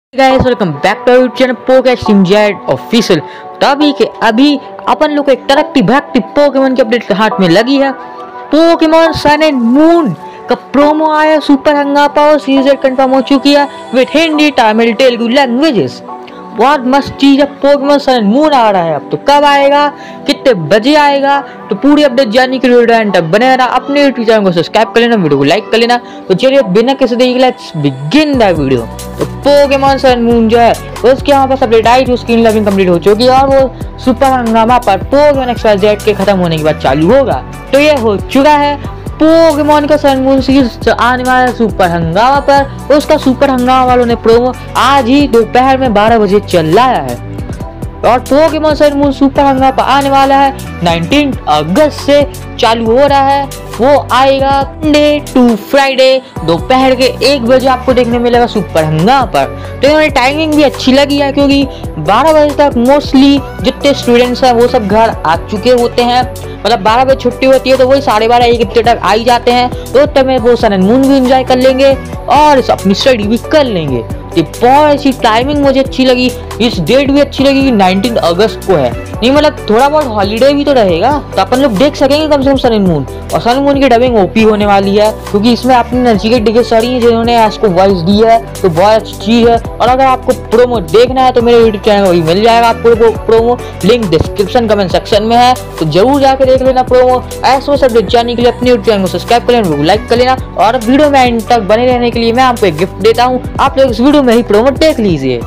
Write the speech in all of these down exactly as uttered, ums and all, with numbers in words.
Guys welcome back to our channel Pokemon official. तो अभी के अभी अपन लोग को एक तरक्की भक्ति पोकेमॉन के अपडेट हाथ में लगी है। पोकेमॉन सन एंड मून का प्रोमो आया, सुपर हंगामा और सीरीज कंफर्म हो चुकी है विद हिंदी, तमिल, तेलुगु लैंग्वेजेस। बहुत मस्त चीज है। पोकेमॉन सन एंड मून आ रहा है। अब तो कब आएगा, कितने बजे आएगा, तो पूरी अपडेट जानने के लिए वीडियो एंड तक बने रहना। अपने यूट्यूब चैनल को सब्सक्राइब कर लेना, वीडियो को लाइक कर लेना। तो चलिए बिना किसी देरी के लेट्स बिगिन द वीडियो। तो पोकेमॉन सन एंड मून जो है उसके यहाँ पास अपडेट आई थी, उसकी लॉगिन कंप्लीट हो चुकी है और वो सुपर हंगामा पर पोकेमॉन एक्स वाई जेड के खत्म होने के बाद चालू होगा। तो ये हो चुका है। पोकेमॉन का सन मून सीरीज आने वाला है सुपर हंगामा पर। उसका सुपर हंगामा वालों ने प्रोमो आज ही दोपहर में बारह बजे चलाया है और पोकेमॉन सन मून सुपर हंगामा आने वाला है उन्नीस अगस्त से चालू हो रहा है। वो आएगा मंडे टू फ्राइडे दोपहर के एक बजे आपको देखने मिलेगा सुपर हंगामा पर। तो इन्होंने टाइमिंग भी अच्छी लगी है क्योंकि बारह बजे तक मोस्टली जितने स्टूडेंट्स हैं वो सब घर आ चुके होते हैं। मतलब बारह बजे छुट्टी होती है तो वही साढ़े बारह एक बजे तक आ ही जाते हैं। तो तब में वो सन एंड मून भी एंजॉय कर लेंगे और अपनी स्टडी भी कर लेंगे। तो बहुत अच्छी टाइमिंग मुझे अच्छी लगी। इस डेट भी अच्छी लगी कि उन्नीस अगस्त को है। नहीं मतलब थोड़ा बहुत हॉलीडे भी तो रहेगा तो अपन लोग देख सकेंगे कम से कम सन एंड मून। और सन एंड मून की डबिंग ओपी होने वाली है क्योंकि इसमें अपनी नजदीकी डिगे सड़ी है जिन्होंने इसको वॉइस दी है। तो बहुत अच्छी चीज है। और अगर आपको प्रोमो देखना है तो मेरे यूट्यूब चैनल पर मिल जाएगा आपको वो promo, link description comment section में है। तो जरूर जाकर देख लेना प्रोमो। ऐसे सब जानने के लिए अपने यूट्यूब चैनल को सब्सक्राइब कर लेना, लाइक कर लेना और वीडियो में एंड तक बने रहने के लिए मैं आपको एक गिफ्ट देता हूँ। आप लोग इस वीडियो में ही प्रोमो देख लीजिए।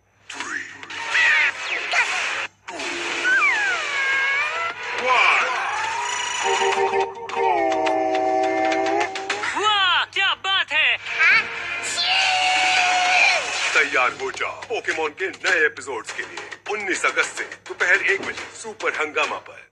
तैयार हो जाओ पोकेमॉन के नए एपिसोड्स के लिए उन्नीस अगस्त से दोपहर एक बजे सुपर हंगामा पर।